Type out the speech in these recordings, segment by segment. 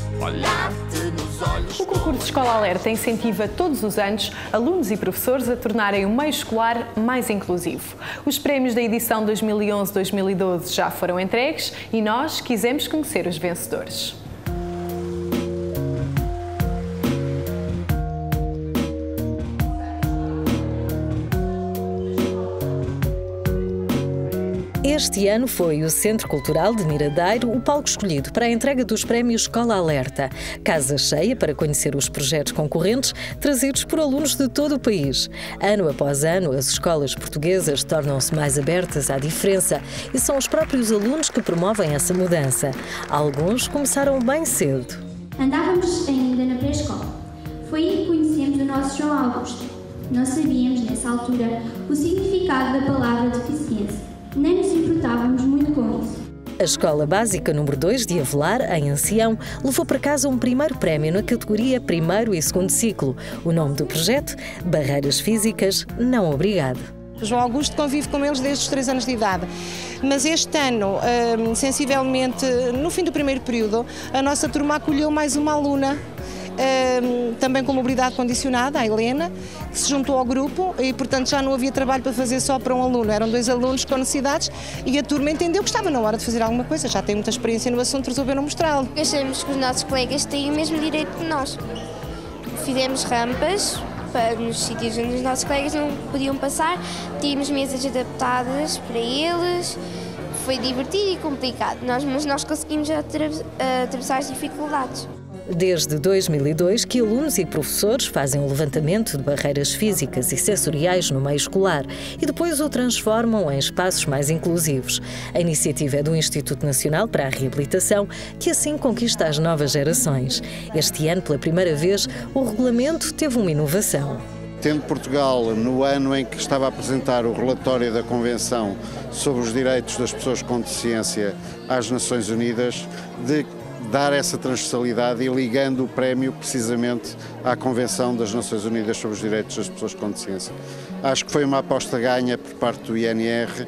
olhar-te nos olhos. O concurso Escola Alerta incentiva todos os anos alunos e professores a tornarem o meio escolar mais inclusivo. Os prémios da edição 2011-2012 já foram entregues e nós quisemos conhecer os vencedores. Este ano foi o Centro Cultural de Miradeiro o palco escolhido para a entrega dos prémios Escola Alerta. Casa cheia para conhecer os projetos concorrentes trazidos por alunos de todo o país. Ano após ano, as escolas portuguesas tornam-se mais abertas à diferença e são os próprios alunos que promovem essa mudança. Alguns começaram bem cedo. Andávamos ainda na pré-escola. Foi aí que conhecemos o nosso João Augusto. Não sabíamos, nessa altura, o significado da palavra deficiência. Nem nos importávamos muito com isso. A Escola Básica número 2 de Avelar, em Ancião, levou para casa um primeiro prémio na categoria primeiro e segundo ciclo. O nome do projeto? Barreiras Físicas, não obrigado. O João Augusto convive com eles desde os 3 anos de idade, mas este ano, sensivelmente, no fim do primeiro período, a nossa turma acolheu mais uma aluna, também com mobilidade condicionada, a Helena, que se juntou ao grupo e, portanto, já não havia trabalho para fazer só para um aluno. Eram 2 alunos com necessidades e a turma entendeu que estava na hora de fazer alguma coisa. Já tem muita experiência no assunto, resolveram mostrá-lo. Achamos que os nossos colegas têm o mesmo direito que nós. Fizemos rampas nos sítios onde os nossos colegas não podiam passar, tínhamos mesas adaptadas para eles. Foi divertido e complicado, mas nós conseguimos atravessar as dificuldades. Desde 2002 que alunos e professores fazem o levantamento de barreiras físicas e sensoriais no meio escolar e depois o transformam em espaços mais inclusivos. A iniciativa é do Instituto Nacional para a Reabilitação, que assim conquista as novas gerações. Este ano, pela primeira vez, o regulamento teve uma inovação. Tendo Portugal, no ano em que estava a apresentar o relatório da Convenção sobre os Direitos das Pessoas com Deficiência às Nações Unidas, de dar essa transversalidade e ligando o prémio precisamente à Convenção das Nações Unidas sobre os Direitos das Pessoas com Deficiência. Acho que foi uma aposta ganha por parte do INR.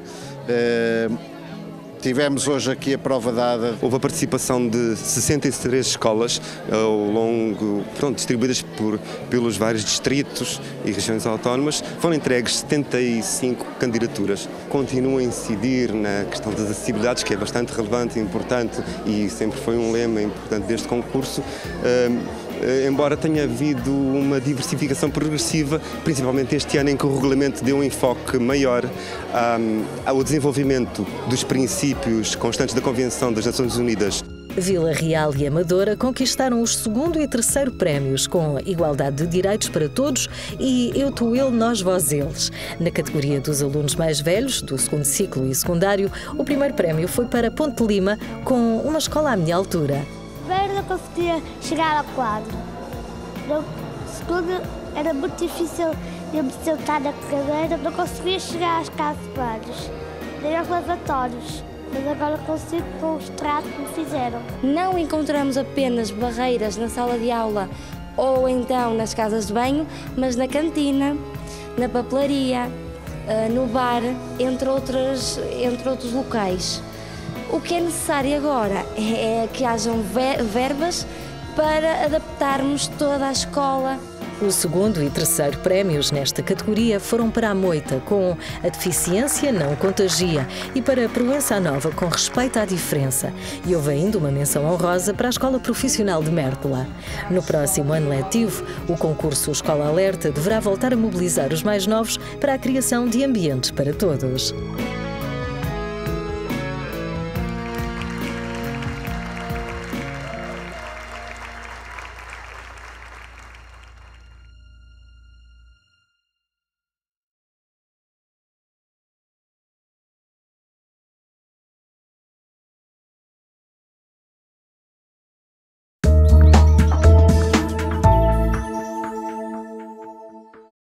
Tivemos hoje aqui a prova dada. Houve a participação de 63 escolas ao longo, distribuídas pelos vários distritos e regiões autónomas. Foram entregues 75 candidaturas. Continuam a incidir na questão das acessibilidades, que é bastante relevante e importante e sempre foi um lema importante deste concurso. Embora tenha havido uma diversificação progressiva, principalmente este ano em que o regulamento deu um enfoque maior ao desenvolvimento dos princípios constantes da Convenção das Nações Unidas. Vila Real e Amadora conquistaram os 2º e 3º prémios com igualdade de direitos para todos e eu, tu, ele, nós, vós, eles. Na categoria dos alunos mais velhos, do 2º ciclo e secundário, o primeiro prémio foi para Ponte Lima, com uma escola à minha altura. Primeiro não conseguia chegar ao quadro. No segundo era muito difícil eu me sentar na cadeira, não conseguia chegar às casas de banhos, nem aos lavatórios. Mas agora consigo com os tratos que me fizeram. Não encontramos apenas barreiras na sala de aula ou então nas casas de banho, mas na cantina, na papelaria, no bar, entre outros locais. O que é necessário agora é que hajam verbas para adaptarmos toda a escola. O 2º e 3º prémios nesta categoria foram para a moita, com a deficiência não contagia, e para a Proença Nova, com respeito à diferença. E houve ainda uma menção honrosa para a Escola Profissional de Mértola. No próximo ano letivo, o concurso Escola Alerta deverá voltar a mobilizar os mais novos para a criação de ambientes para todos.